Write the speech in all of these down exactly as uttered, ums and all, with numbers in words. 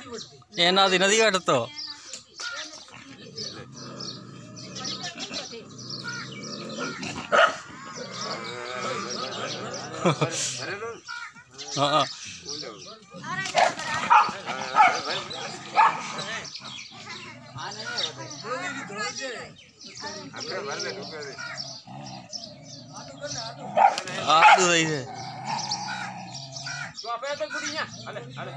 ఏనాది నది కడతో आलू सही है तो आप तो गुड़िया अरे अरे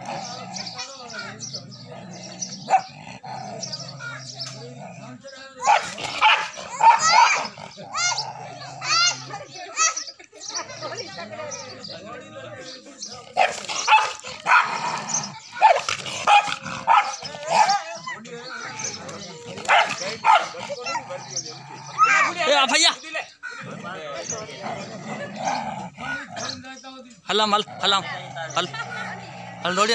ए भैया हल्ला मल हल्ला हल हल दौड़ियन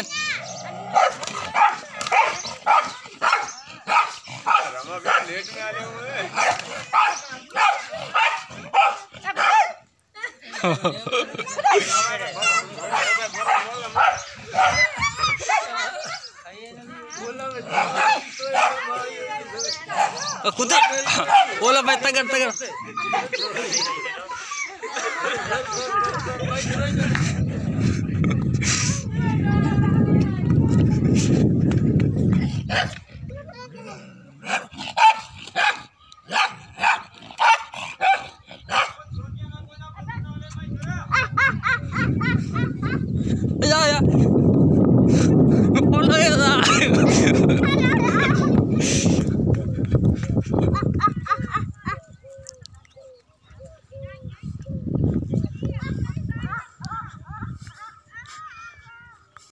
लेट में आ रहे हुए खुद बोला भाई तगड़ तगड़